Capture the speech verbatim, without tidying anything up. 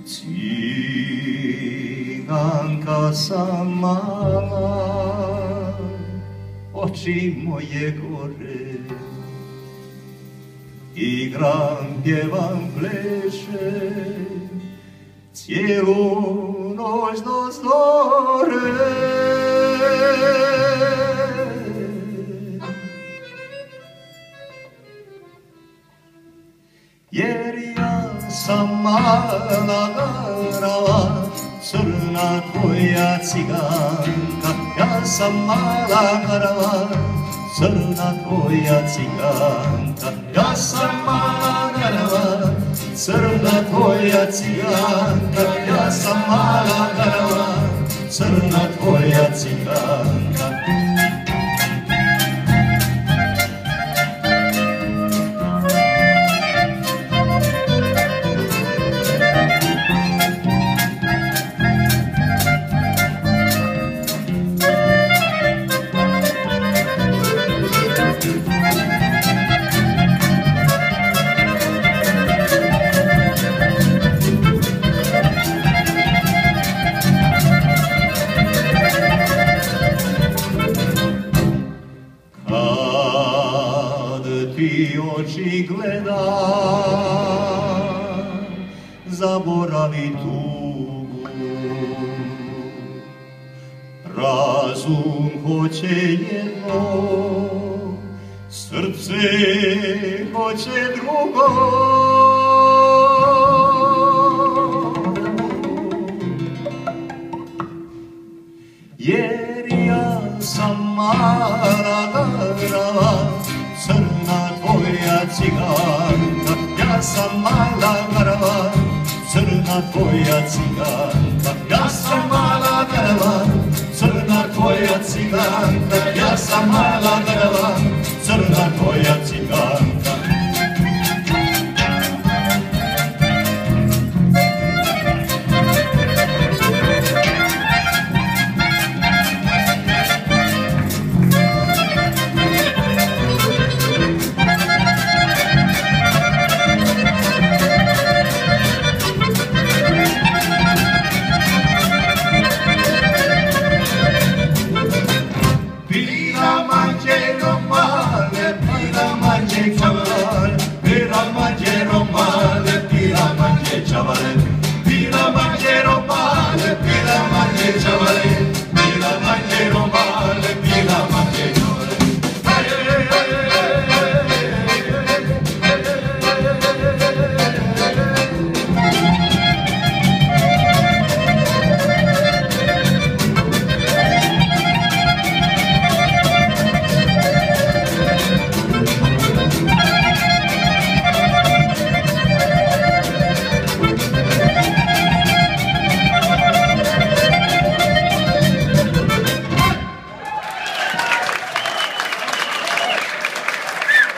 Ciganka sama, oči moje gore, igram, pjevam, plešem, cijelu noć do zore. Jer ja sam mala garava, crna tvoja ciganka. Ja sam mala garava, crna tvoja ciganka. Ja sam mala garava, crna tvoja ciganka. Ja sam mala garava, crna tvoja ciganka. Ti oči gleda, zaboravi tugu. Razum hoće jedno, srce hoće drugo. Jer ja sam mala garava, crna tvoja ciganka. Ja sam mala garava, crna tvoja ciganka. Ja sam mala garava, crna tvoja ciganka. Ja sam mala garava, crna tvoja ciganka.